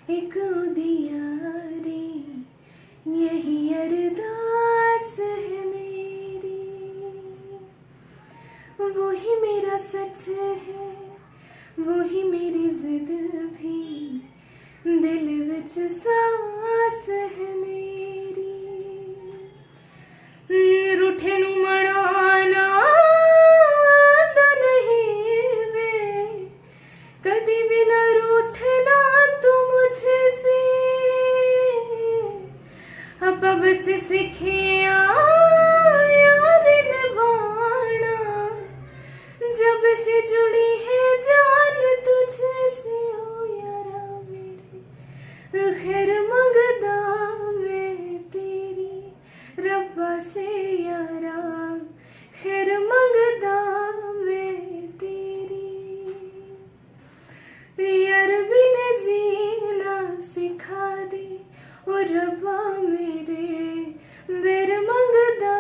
एक उदियारे, यही अरदास है मेरी। वो ही मेरा सच है, वो ही मेरी जिद भी, दिल विच सांस है मेरी। रूठे नू मनाना आंदा नहीं वे, कदी भी ना रूठना तू मुझसे। अब बस सीखिया यार निभाना, जब से जुड़ी है जान तुझसे। ओ यारा मेरे खैर मंगदा मैं तेरी, रब्बा से यारा खैर मंगदा मैं तेरी। यार बिन जीना सिखा दे ओ रब्बा मेरे, बेर मंगदा